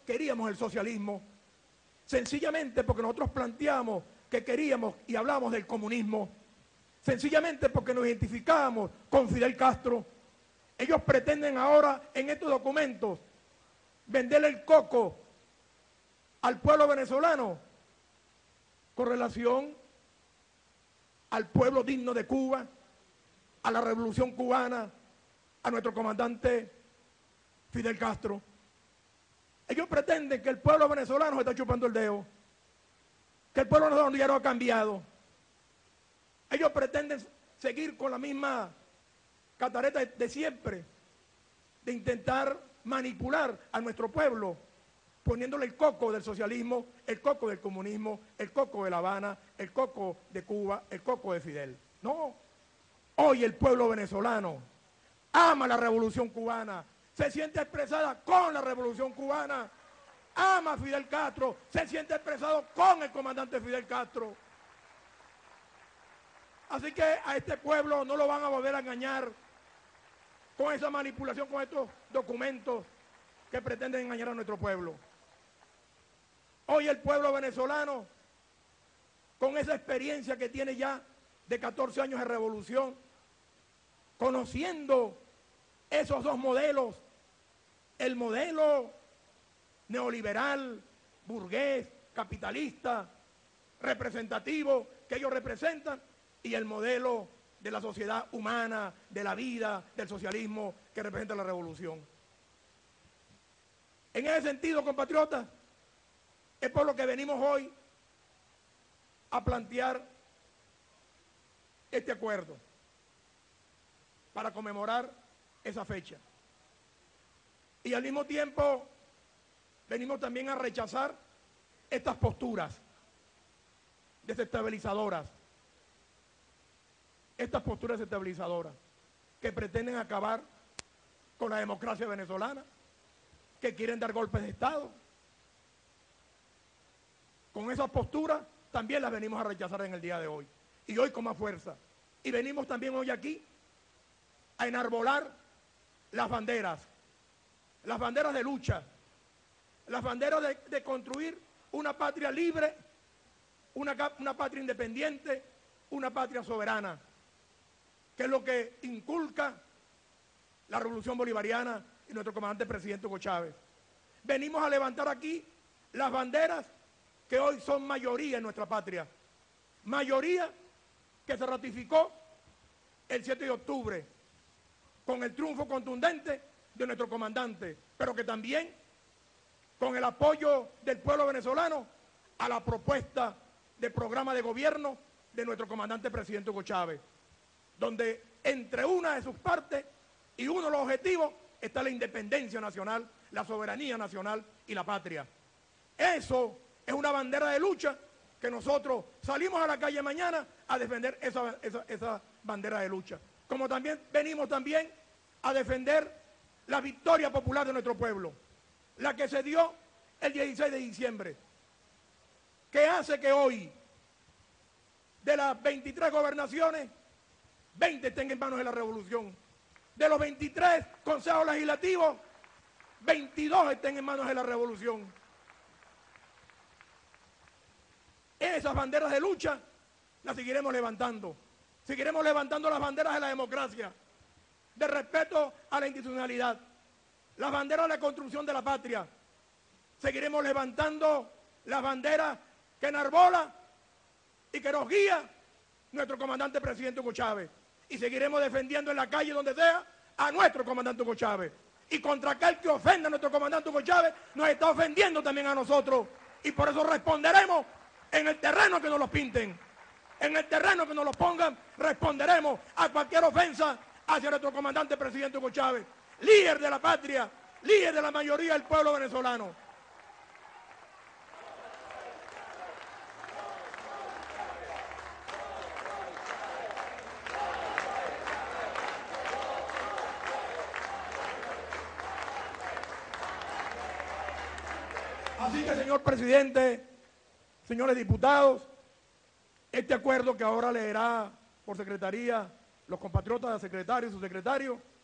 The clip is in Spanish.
queríamos el socialismo, sencillamente porque nosotros planteamos que queríamos y hablamos del comunismo, sencillamente porque nos identificábamos con Fidel Castro. Ellos pretenden ahora en estos documentos venderle el coco al pueblo venezolano con relación al pueblo digno de Cuba, a la revolución cubana, a nuestro comandante Fidel Castro. Ellos pretenden que el pueblo venezolano se está chupando el dedo, que el pueblo venezolano ya no ha cambiado. Ellos pretenden seguir con la misma catareta de siempre, de intentar manipular a nuestro pueblo, poniéndole el coco del socialismo, el coco del comunismo, el coco de La Habana, el coco de Cuba, el coco de Fidel. No, hoy el pueblo venezolano ama la revolución cubana, se siente expresada con la revolución cubana, ama a Fidel Castro, se siente expresado con el comandante Fidel Castro. Así que a este pueblo no lo van a volver a engañar con esa manipulación, con estos documentos que pretenden engañar a nuestro pueblo. Hoy el pueblo venezolano, con esa experiencia que tiene ya de 14 años de revolución, conociendo esos dos modelos, el modelo neoliberal, burgués, capitalista, representativo que ellos representan, y el modelo de la sociedad humana, de la vida, del socialismo que representa la revolución. En ese sentido, compatriotas, es por lo que venimos hoy a plantear este acuerdo para conmemorar esa fecha. Y al mismo tiempo venimos también a rechazar estas posturas desestabilizadoras, que pretenden acabar con la democracia venezolana, que quieren dar golpes de Estado. Con esas posturas también las venimos a rechazar en el día de hoy, y hoy con más fuerza. Y venimos también hoy aquí a enarbolar las banderas de lucha, las banderas de construir una patria libre, una patria independiente, una patria soberana, que es lo que inculca la revolución bolivariana y nuestro comandante presidente Hugo Chávez. Venimos a levantar aquí las banderas que hoy son mayoría en nuestra patria, mayoría que se ratificó el 7 de octubre con el triunfo contundente de nuestro comandante, pero que también con el apoyo del pueblo venezolano a la propuesta de programa de gobierno de nuestro comandante presidente Hugo Chávez, donde entre una de sus partes y uno de los objetivos está la independencia nacional, la soberanía nacional y la patria. Eso es una bandera de lucha que nosotros salimos a la calle mañana a defender esa bandera de lucha. Como también venimos también a defender la victoria popular de nuestro pueblo, la que se dio el 16 de diciembre, que hace que hoy, de las 23 gobernaciones, 20 estén en manos de la revolución. De los 23 consejos legislativos, 22 estén en manos de la revolución. Esas banderas de lucha las seguiremos levantando. Seguiremos levantando las banderas de la democracia, de respeto a la institucionalidad, las banderas de la construcción de la patria. Seguiremos levantando las banderas que enarbola y que nos guía nuestro comandante presidente Hugo Chávez. Y seguiremos defendiendo en la calle, donde sea, a nuestro comandante Hugo Chávez. Y contra aquel que ofenda a nuestro comandante Hugo Chávez, nos está ofendiendo también a nosotros. Y por eso responderemos en el terreno que nos lo pinten. En el terreno que nos lo pongan, responderemos a cualquier ofensa hacia nuestro comandante presidente Hugo Chávez, líder de la patria, líder de la mayoría del pueblo venezolano. Así que, señor presidente, señores diputados, este acuerdo que ahora leerá por secretaría los compatriotas del secretario y su secretario,